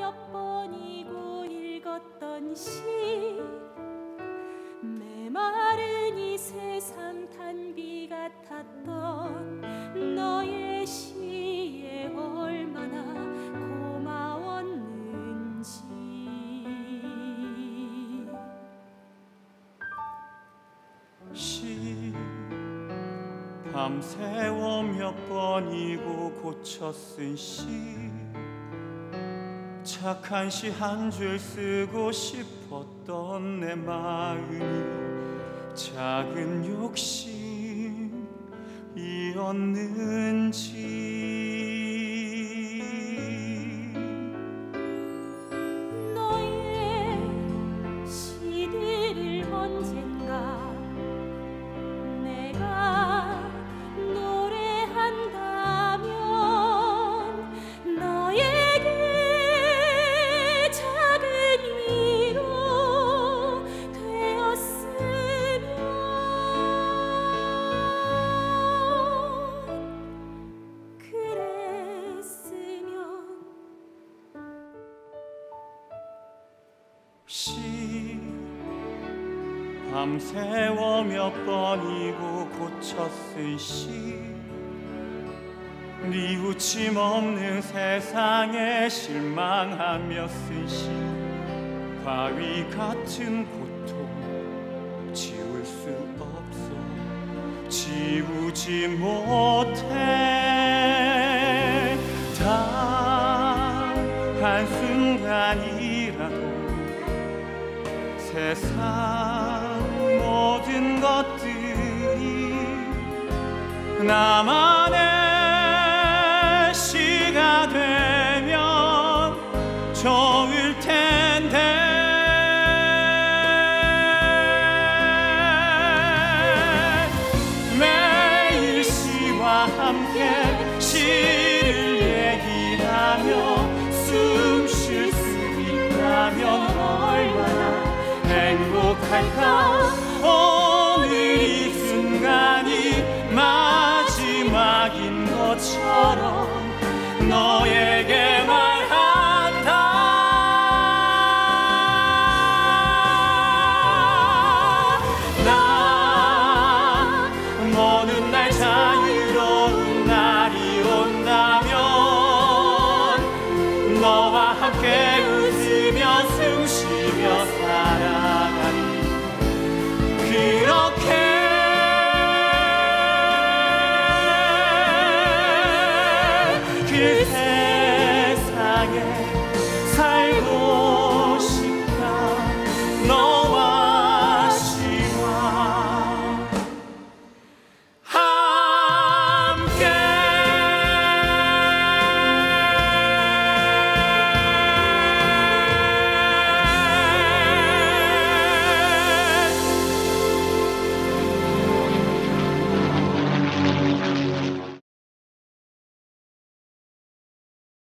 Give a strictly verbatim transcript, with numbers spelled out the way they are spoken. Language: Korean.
몇 번이고 읽었던 시 메마른 이 세상 단비 같았던 너의 시에 얼마나 고마웠는지. 시 밤새워 몇 번이고 고쳐 쓴 시 착한 시 한 줄 쓰고 싶었던 내 마음이 작은 욕심이었는지. 너의 시들을 언젠가 내가 노래한다면 너에게 작은 위로 되었으면 그랬으면. 시 밤새워 몇 번이고 고쳐 쓴 시 뉘우침 없는 세상에 실망하며 쓴 시 바위 같은 고통 지울 수 없어 지우지 못해. 단 한순간이라도 세상 모든 것들이 나만의 시가 되면 좋을 텐데. 매일 시와 함께 시를 얘기하며 숨 쉴 수 있다면 얼마나 행복할까. 오늘 이 순간이 마지막인 것처럼 너에게 말한다. 나 모든 날 자유로운 날이 온다면 너와 함께 웃으며 숨 쉬며 살아가리. 그렇게 그